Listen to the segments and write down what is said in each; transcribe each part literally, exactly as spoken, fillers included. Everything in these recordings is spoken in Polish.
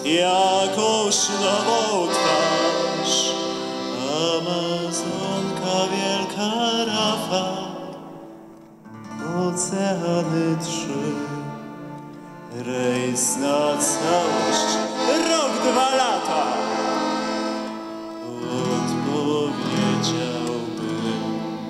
jakąś nową twarz. Amazonka, wielka rafa, oceany trzy, rejs na całość, rok, dwa lata. Odpowiedziałbym.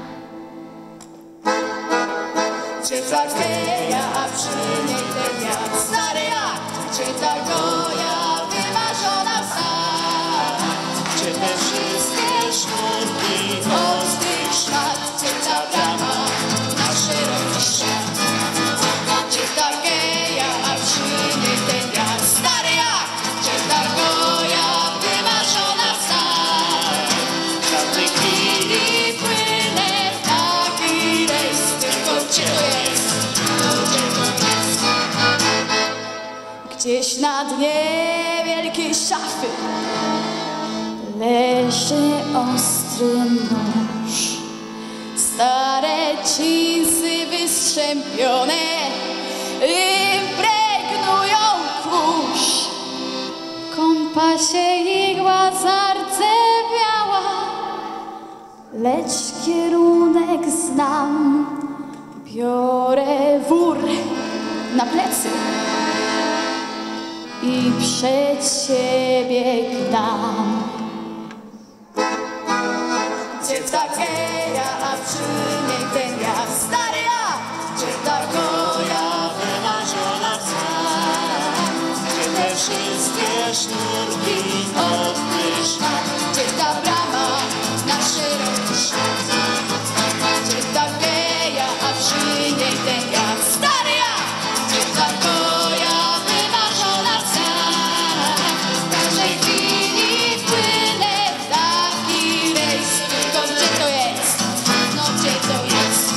Gdzie ta chwila, a przy niej ten jak stary jak, gdzie ta goja wymarzona wstać, Gdzie te wszystkie sznurki od tych szmat, gdzie ta brama na szeroki świat. Gdzie ta geja, a przy niej ten jak stary jak, gdzie ta goja wymarzona wstać. w każdej chwili Płynę taki rejs, tylko gdzie to jest, no gdzie to jest. Gdzieś na dnie wielkiej szafy leży ostry nóż. Stare cinsy wystrzępione impregnują kurz. W kompasie igła zardzewiała, lecz kierunek znam. Biorę wór na plecy i przed siebie gnam. Gdzie ta geja, a przy niej ten jak stary jak, gdzie ta goja wymarzona wstać, gdzie te wszystkie sznurki od tych szmat, gdzie ta brama na szeroki świat. Gdzie ta geja, a przy niej ten jak stary jak, gdzie ta goja wymarzona wstać. W każdej chwili płynę taki rejs, tylko gdzie to jest, no gdzie to jest.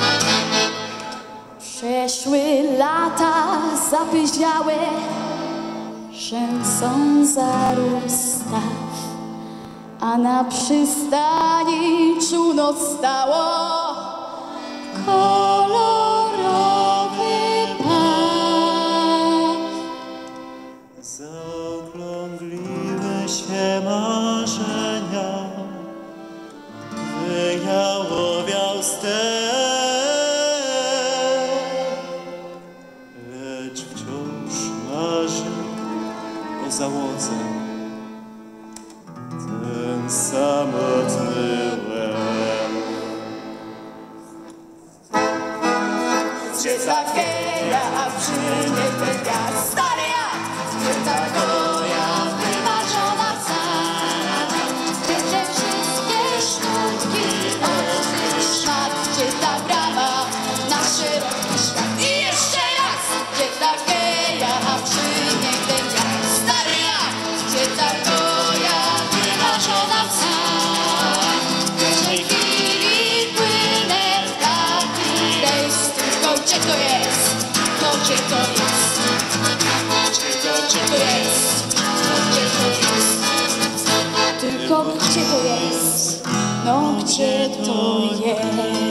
Przeszły lata zapyziałe, rzęsą zaróstaw, a na przystani czółno stało kolorowy paw. zaokrągliły się marzenia, wyjałowiał step, lecz wciąż marzy o załodze ten samotny łeb. Gdzie ta geja, a przy niej ten jak stary jak, gdzie ta goja wymarzona wstać, gdzie te wszystkie sznurki od tych szmat, gdzie ta brama na szeroki świat. I jeszcze raz! Gdzie ta geja, a przy niej ten jak stary jak, gdzie ta goja wymarzona wstać. W każdej chwili płynę taki rejs, tylko gdzie to jest? No gdzie to jest? Gdzie to, gdzie to jest? No gdzie to jest? Tylko gdzie to jest? No gdzie to jest?